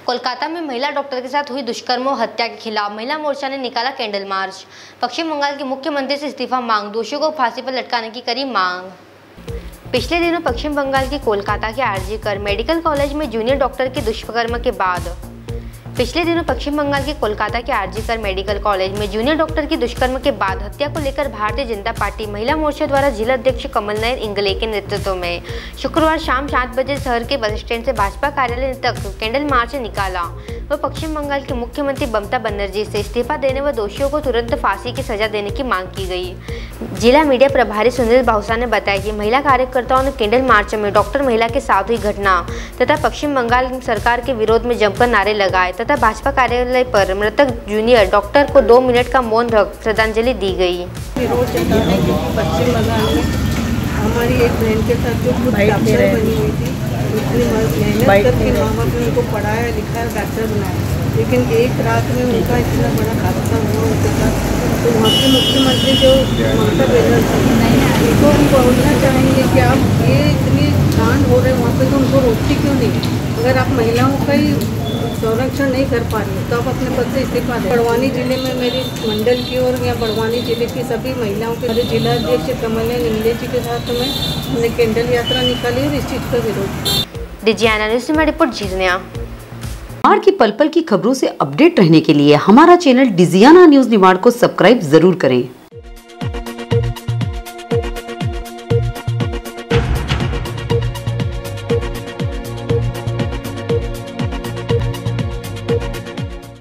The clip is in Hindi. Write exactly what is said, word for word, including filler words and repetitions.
कोलकाता में महिला डॉक्टर के साथ हुई दुष्कर्म और हत्या के खिलाफ महिला मोर्चा ने निकाला कैंडल मार्च। पश्चिम बंगाल के मुख्यमंत्री से इस्तीफा मांग, दोषियों को फांसी पर लटकाने की करी मांग। पिछले दिनों पश्चिम बंगाल के कोलकाता के आरजी कर मेडिकल कॉलेज में जूनियर डॉक्टर के दुष्कर्म के बाद पिछले दिनों पश्चिम बंगाल के कोलकाता के आरजी कर मेडिकल कॉलेज में जूनियर डॉक्टर की दुष्कर्म के बाद हत्या को लेकर भारतीय जनता पार्टी महिला मोर्चा द्वारा जिला अध्यक्ष कमल नयन इंगले के नेतृत्व में शुक्रवार शाम सात बजे शहर के बस स्टैंड से भाजपा कार्यालय तक कैंडल मार्च निकाला। वह पश्चिम बंगाल के मुख्यमंत्री ममता बनर्जी से इस्तीफा देने व दोषियों को तुरंत फांसी की सजा देने की मांग की गई। जिला मीडिया प्रभारी सुनील बाहुसा ने बताया कि महिला कार्यकर्ताओं ने कैंडल मार्च में डॉक्टर महिला के साथ हुई घटना तथा पश्चिम बंगाल सरकार के विरोध में जमकर नारे लगाए तथा भाजपा कार्यालय पर मृतक जूनियर डॉक्टर को दो मिनट का मौन रख श्रद्धांजलि दी गई। विरोध जताने की पश्चिम बंगाल में हमारी एक बहन के साथ जो खुद डॉक्टर बनी हुई थी, उसने मेहनत करके माँ बाप ने उनको पढ़ाया लिखाया डॉक्टर बनाया, लेकिन एक रात में उनका इतना बड़ा हादसा हुआ उनके साथ। तो वहाँ के मुख्यमंत्री जो ममता बनर्जी उनको हम बोलना चाहेंगे कि आप ये इतनी कांड हो रहे वहाँ पे तो उनको रोकती क्यों नहीं? अगर आप महिलाओं का ही संरक्षण नहीं कर पा रही तो आप अपने पद से इस्तीफा दें। बड़वानी जिले में मेरी मंडल की और यहाँ बड़वानी जिले की सभी महिलाओं के मेरे जिला अध्यक्ष कमल नयन इंगले जी के साथ में हमने कैंडल यात्रा निकाली और इस चीज़ का विरोध। डिजियाना न्यूज़ में रिपोर्ट जीतनिया। निमाड़ की पल पल की खबरों से अपडेट रहने के लिए हमारा चैनल डिजियाना न्यूज़ निमाड़ को सब्सक्राइब जरूर करें।